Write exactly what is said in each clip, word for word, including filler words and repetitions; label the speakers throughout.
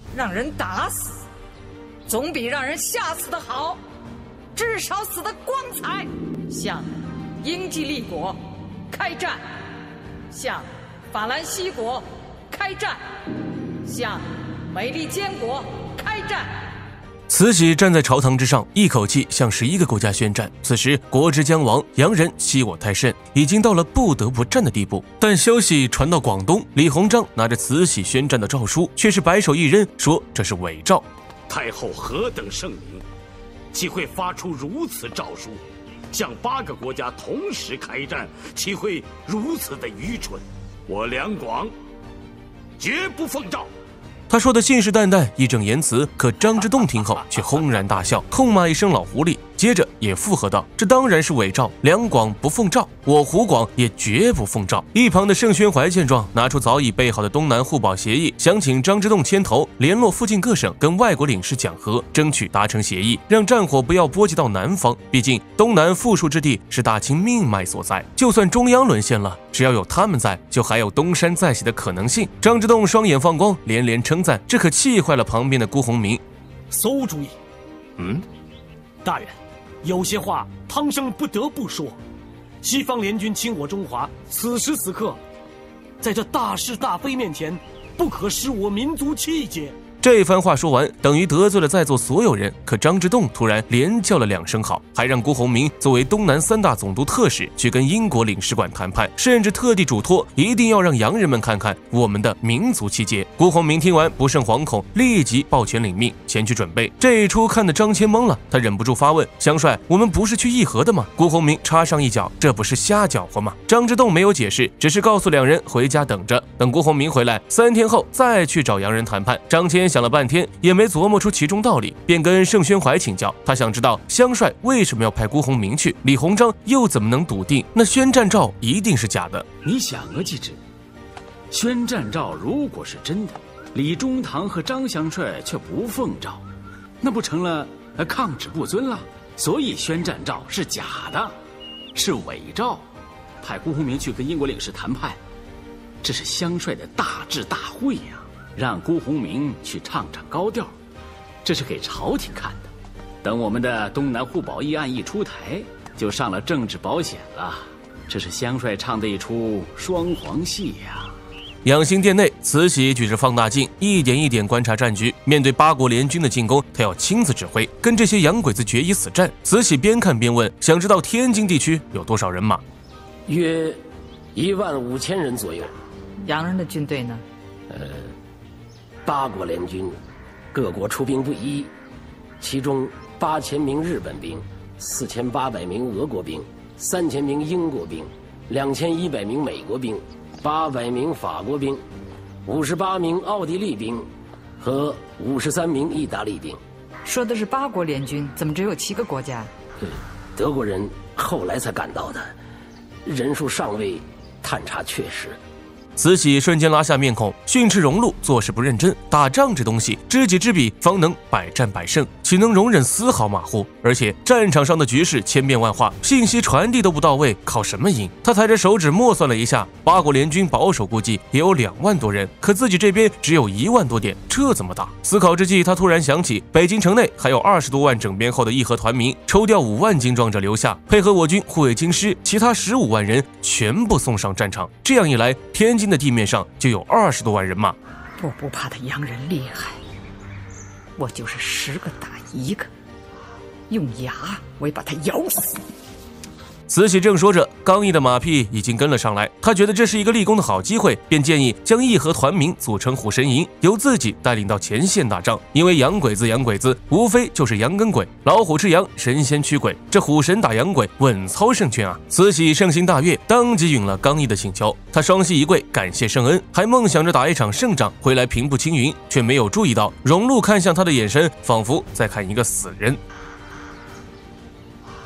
Speaker 1: 让人打死，总比让人吓死的好，至少死的光彩。向英吉利国开战，向法兰西国开战，向美利坚国开战。
Speaker 2: 慈禧站在朝堂之上，一口气向十一个国家宣战。此时国之将亡，洋人欺我太甚，已经到了不得不战的地步。但消息传到广东，李鸿章拿着慈禧宣战的诏书，却是摆手一扔，说这是伪诏。
Speaker 3: 太后何等圣明，岂会发出如此诏书？向八个国家同时开战，岂会如此的愚蠢？我两广绝不奉诏。
Speaker 2: 他说的信誓旦旦，义正言辞，可张之洞听后却轰然大笑，痛骂一声老狐狸，接着也附和道：“这当然是伪诏，两广不奉诏，我湖广也绝不奉诏。”一旁的盛宣怀见状，拿出早已备好的东南互保协议，想请张之洞牵头，联络附近各省，跟外国领事讲和，争取达成协议，让战火不要波及到南方。毕竟东南富庶之地是大清命脉所在，就算中央沦陷了，只要有他们在，就还有东山再起的可能性。张之洞双眼放光，连连称赞，这可气坏了旁边的辜鸿铭。
Speaker 4: 馊主意。
Speaker 2: 嗯，
Speaker 4: 大人，有些话汤生不得不说。西方联军侵我中华，此时此刻，在这大是大非面前，不可失我民族气节。
Speaker 2: 这番话说完，等于得罪了在座所有人。可张之洞突然连叫了两声好，还让辜鸿铭作为东南三大总督特使去跟英国领事馆谈判，甚至特地嘱托一定要让洋人们看看我们的民族气节。辜鸿铭听完不胜惶恐，立即抱拳领命，前去准备。这一出看得张骞懵了，他忍不住发问：“香帅，我们不是去议和的吗？”辜鸿铭插上一脚：“这不是瞎搅和吗？”张之洞没有解释，只是告诉两人回家等着，等辜鸿铭回来，三天后再去找洋人谈判。张骞想了半天也没琢磨出其中道理，便跟盛宣怀请教。他想知道香帅为什么要派辜鸿铭去，李鸿章又怎么能笃定那宣战诏一定是假的？
Speaker 5: 你想啊，继之，宣战诏如果是真的，李中堂和张香帅却不奉诏，那不成了抗旨不遵了？所以宣战诏是假的，是伪诏。派辜鸿铭去跟英国领事谈判，这是香帅的大智大慧呀、啊。让辜鸿铭去唱唱高调，这是给朝廷看的。等我们的东南互保议案一出台，就上了政治保险了。这是香帅唱的一出双簧戏呀、啊。
Speaker 2: 养心殿内，慈禧举着放大镜，一点一点观察战局。面对八国联军的进攻，她要亲自指挥，跟这些洋鬼子决一死战。慈禧边看边问，想知道天津地区有多少人马？
Speaker 6: 约一万五千人左右。
Speaker 1: 洋人的军队呢？
Speaker 6: 呃。八国联军，各国出兵不一，其中八千名日本兵，四千八百名俄国兵，三千名英国兵，两千一百名美国兵，八百名法国兵，五十八名奥地利兵和五十三名意大利兵。
Speaker 1: 说的是八国联军，怎么只有七个国家？
Speaker 6: 嗯，德国人后来才赶到的，人数尚未探查确实。
Speaker 2: 慈禧瞬间拉下面孔，训斥荣禄做事不认真，打仗这东西知己知彼，方能百战百胜，岂能容忍丝毫马虎？而且战场上的局势千变万化，信息传递都不到位，靠什么赢？他抬着手指默算了一下，八国联军保守估计也有两万多人，可自己这边只有一万多点，这怎么打？思考之际，他突然想起北京城内还有二十多万整编后的义和团民，抽调五万精壮者留下，配合我军护卫京师，其他十五万人全部送上战场。这样一来，天津的地面上就有二十多万人马。
Speaker 1: 我不怕他洋人厉害，我就是十个打一个，用牙我也把他咬死。
Speaker 2: 慈禧正说着，刚毅的马屁已经跟了上来。他觉得这是一个立功的好机会，便建议将义和团民组成虎神营，由自己带领到前线打仗。因为洋鬼子洋鬼子无非就是羊跟鬼，老虎吃羊，神仙驱鬼，这虎神打洋鬼，稳操胜券啊！慈禧圣心大悦，当即允了刚毅的请求。他双膝一跪，感谢圣恩，还梦想着打一场胜仗回来平步青云，却没有注意到荣禄看向他的眼神，仿佛在看一个死人。这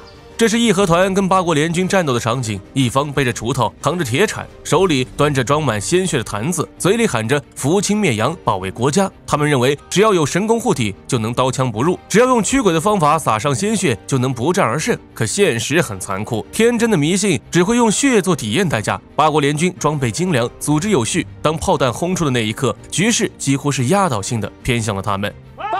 Speaker 2: 这是义和团跟八国联军战斗的场景，一方背着锄头，扛着铁铲，手里端着装满鲜血的坛子，嘴里喊着扶清灭洋，保卫国家。他们认为只要有神功护体就能刀枪不入，只要用驱鬼的方法洒上鲜血就能不战而胜。可现实很残酷，天真的迷信只会用血做体验代价。八国联军装备精良，组织有序，当炮弹轰出的那一刻，局势几乎是压倒性的偏向了他们。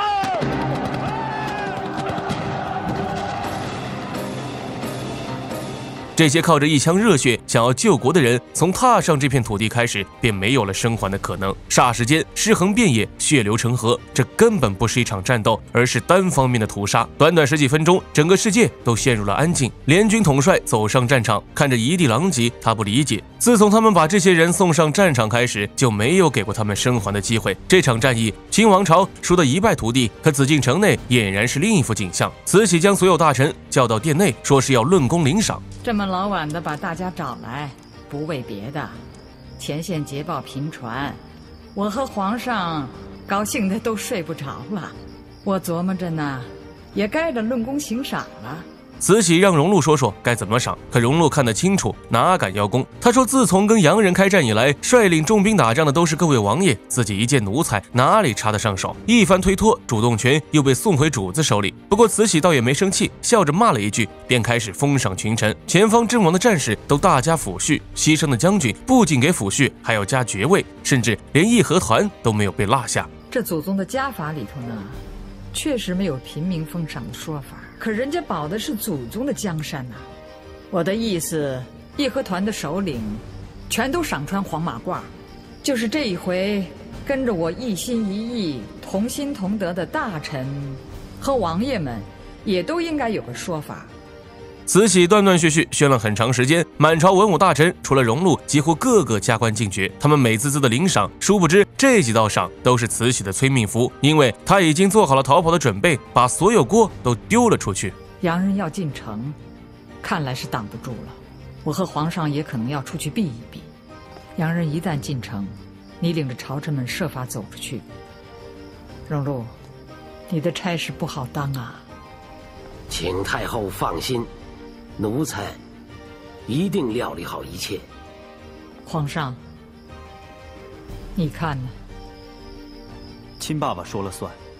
Speaker 2: 这些靠着一腔热血想要救国的人，从踏上这片土地开始，便没有了生还的可能。霎时间，尸横遍野，血流成河。这根本不是一场战斗，而是单方面的屠杀。短短十几分钟，整个世界都陷入了安静。联军统帅走上战场，看着一地狼藉，他不理解。自从他们把这些人送上战场开始，就没有给过他们生还的机会。这场战役，清王朝输得一败涂地，可紫禁城内俨然是另一副景象。慈禧将所有大臣叫到殿内，说是要论功领赏。
Speaker 1: 这么老晚的把大家找来，不为别的，前线捷报频传，我和皇上高兴的都睡不着了。我琢磨着呢，也该着论功行赏了。
Speaker 2: 慈禧让荣禄说说该怎么赏，可荣禄看得清楚，哪敢邀功？他说自从跟洋人开战以来，率领重兵打仗的都是各位王爷，自己一介奴才，哪里插得上手？一番推脱，主动权又被送回主子手里。不过慈禧倒也没生气，笑着骂了一句，便开始封赏群臣。前方阵亡的战士都大加抚恤，牺牲的将军不仅给抚恤，还要加爵位，甚至连义和团都没有被落下。
Speaker 1: 这祖宗的家法里头呢，确实没有平民封赏的说法，可人家保的是祖宗的江山呐、啊。我的意思，义和团的首领全都赏穿黄马褂，就是这一回跟着我一心一意、同心同德的大臣和王爷们，也都应该有个说法。
Speaker 2: 慈禧断断续续宣了很长时间，满朝文武大臣除了荣禄，几乎个个加官进爵，他们美滋滋的领赏。殊不知这几道赏都是慈禧的催命符，因为他已经做好了逃跑的准备，把所有锅都丢了出去。
Speaker 1: 洋人要进城，看来是挡不住了。我和皇上也可能要出去避一避。洋人一旦进城，你领着朝臣们设法走出去。荣禄，你的差事不好当啊。
Speaker 6: 请太后放心，奴才一定料理好一切。
Speaker 1: 皇上，你看呢？
Speaker 7: 亲爸爸说了算。